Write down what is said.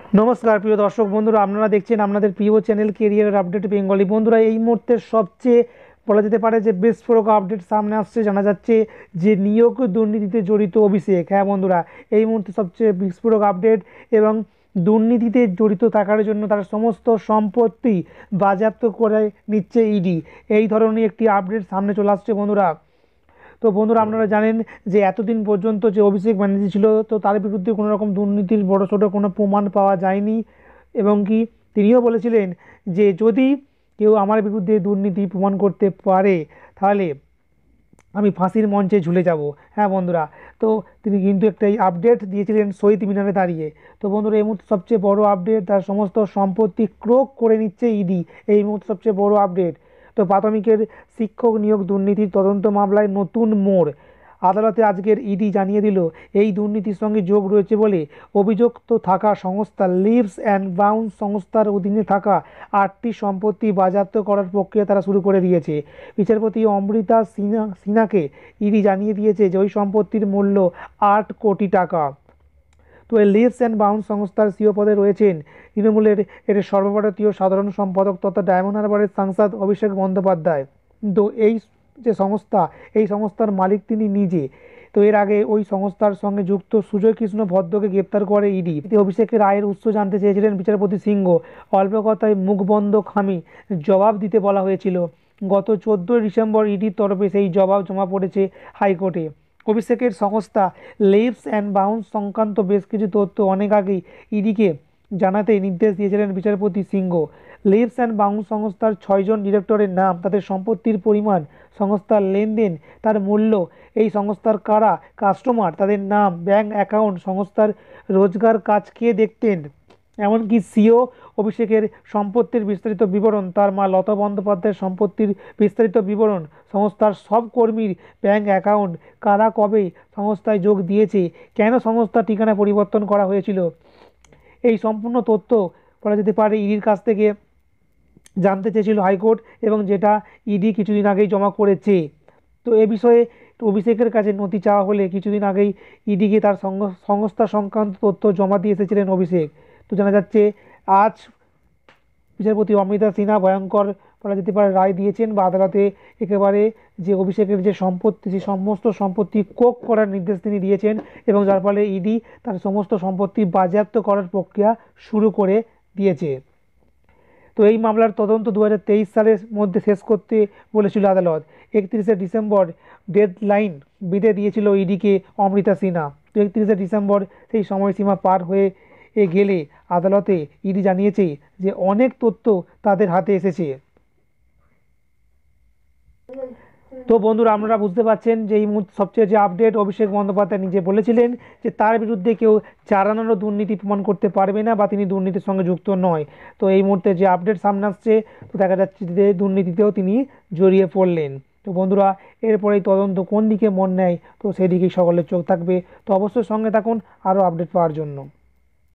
নমস্কার প্রিয় দর্শক বন্ধুরা, আপনারা দেখছেন আপনাদের প্রিয় চ্যানেল কেরিয়ার আপডেট বেঙ্গলি। বন্ধুরা, এই মুহূর্তে সবচেয়ে বলা যেতে পারে যে বিস্ফোরক আপডেট সামনে আসছে। জানা যাচ্ছে যে নিয়োগ দুর্নীতিতে জড়িত অভিষেক। হ্যাঁ বন্ধুরা, এই মুহূর্তে সবচেয়ে বিস্ফোরক আপডেট এবং দুর্নীতিতে জড়িত থাকার জন্য তার সমস্ত সম্পত্তি বাজেয়াপ্ত করে নিচ্ছে ইডি, এই ধরনের একটি আপডেট সামনে চলে আসছে বন্ধুরা। তো বন্ধুরা, আপনারা জানেন যে এতদিন পর্যন্ত যে অভিষেক ব্যানার্জি ছিল, তো তার বিরুদ্ধে কোনো রকম দুর্নীতির বড়সড় কোনো প্রমাণ পাওয়া যায়নি, এবং কি তিনিও বলেছিলেন যে যদি কেউ আমার বিরুদ্ধে দুর্নীতি প্রমাণ করতে পারে তাহলে আমি ফাঁসির মঞ্চে ঝুলে যাব। হ্যাঁ বন্ধুরা, তো তিনি কিন্তু একটা আপডেট দিয়েছিলেন শহীদ মিনারে দাঁড়িয়ে। তো বন্ধুরা, এই মুহূর্তে সবচেয়ে বড় আপডেট, তার সমস্ত সম্পত্তি ক্রোক করে নিচ্ছে ইডি, এই মুহূর্তে সবচেয়ে বড় আপডেট। তো প্রাথমিকের শিক্ষক নিয়োগ দুর্নীতির তদন্ত মামলায় নতুন মোড়। আদালতে আজকের ইডি জানিয়ে দিল এই দুর্নীতির সঙ্গে যোগ রয়েছে বলে অভিযুক্ত থাকা সংস্থা লিভস অ্যান্ড বাউন্স সংস্থার অধীনে থাকা 8টি সম্পত্তি বাজেয়াপ্ত করার প্রক্রিয়া তারা শুরু করে দিয়েছে। বিচারপতি অমৃতা সিনহাকে ইডি জানিয়ে দিয়েছে যে ওই সম্পত্তির মূল্য 8 কোটি টাকা। তো এই লিভস অ্যান্ড বাউন্স সংস্থার সিও পদে রয়েছেন তৃণমূলের এর সর্বভারতীয় সাধারণ সম্পাদক তথা ডায়মন্ড হারবারের সাংসদ অভিষেক বন্দ্যোপাধ্যায়। তো এই যে সংস্থা, এই সংস্থার মালিক তিনি নিজে। তো এর আগে ওই সংস্থার সঙ্গে যুক্ত সুজয় কৃষ্ণ ভদ্রকে গ্রেপ্তার করে ইডি। অভিষেকের রায়ের উৎস জানতে চেয়েছিলেন বিচারপতি সিংহ। অল্প কথায় মুখ বন্ধ খামি জবাব দিতে বলা হয়েছিল। গত 14 ডিসেম্বর ইডির তরফে সেই জবাব জমা পড়েছে হাইকোর্টে। অভিষেকের সংস্থা লিভস অ্যান্ড বাউন্স সংক্রান্ত বেশ কিছু তথ্য অনেক আগেই ইডিকে জানাতে নির্দেশ দিয়েছিলেন বিচারপতি সিংহ। লিভস অ্যান্ড বাউন্স সংস্থার 6জন ডিরেক্টরের নাম, তাদের সম্পত্তির পরিমাণ, সংস্থার লেনদেন, তার মূল্য, এই সংস্থার কারা কাস্টমার, তাদের নাম, ব্যাংক অ্যাকাউন্ট, সংস্থার রোজগার, কাজ কে দেখতেন, এমনকি সিও অভিষেকের সম্পত্তির বিস্তারিত বিবরণ, তার মা লতা বন্দ্যোপাধ্যায়ের সম্পত্তির বিস্তারিত বিবরণ, সংস্থার সব কর্মীর ব্যাংক অ্যাকাউন্ট, কারা কবে সংস্থায় যোগ দিয়েছে, কেন সংস্থার ঠিকানা পরিবর্তন করা হয়েছিল, এই সম্পূর্ণ তথ্য বলা যেতে পারে ইডির কাছ থেকে জানতে চেয়েছিল হাইকোর্ট, এবং যেটা ইডি কিছুদিন আগেই জমা করেছে। তো এ বিষয়ে অভিষেকের কাছে নথি চাওয়া হলে কিছুদিন আগেই ইডিকে তার সংস্থা সংক্রান্ত তথ্য জমা দিয়ে এসেছিলেন অভিষেক। তো জানা যাচ্ছে আজ বিচারপতি অমৃতা সিনহা ভয়ঙ্কর বলা যেতে পারে রায় দিয়েছেন, বা আদালতে একেবারে যে অভিষেকের যে সম্পত্তি, সেই সমস্ত সম্পত্তি কোক করার নির্দেশ তিনি দিয়েছেন, এবং যার ফলে ইডি তার সমস্ত সম্পত্তি বাজেয়াপ্ত করার প্রক্রিয়া শুরু করে দিয়েছে। তো এই মামলার তদন্ত 2023 সালের মধ্যে শেষ করতে বলেছিল আদালত। 31 ডিসেম্বর ডেডলাইন বেঁধে দিয়েছিল ইডিকে অমৃতা সিনহা। তো 31 ডিসেম্বর সেই সময়সীমা পার হয়ে গেলে আদালতে ইডি জানিয়েছে যে অনেক তথ্য তাদের হাতে এসেছে। তো বন্ধুরা, আপনারা বুঝতে পারছেন যে এই মুহূর্তে সবচেয়ে যে আপডেট, অভিষেক বন্দ্যোপাধ্যায় নিজে বলেছিলেন যে তার বিরুদ্ধে কেউ চারানোরও দুর্নীতি প্রমাণ করতে পারবে না, বা তিনি দুর্নীতির সঙ্গে যুক্ত নয়। তো এই মুহূর্তে যে আপডেট সামনে আসছে, তো দেখা যাচ্ছে যে দুর্নীতিতেও তিনি জড়িয়ে পড়লেন। তো বন্ধুরা, এরপরে এই তদন্ত কোন দিকে মন নেয়, তো সেই দিকেই সকলের চোখ থাকবে। তো অবশ্যই সঙ্গে থাকুন আরও আপডেট পাওয়ার জন্য।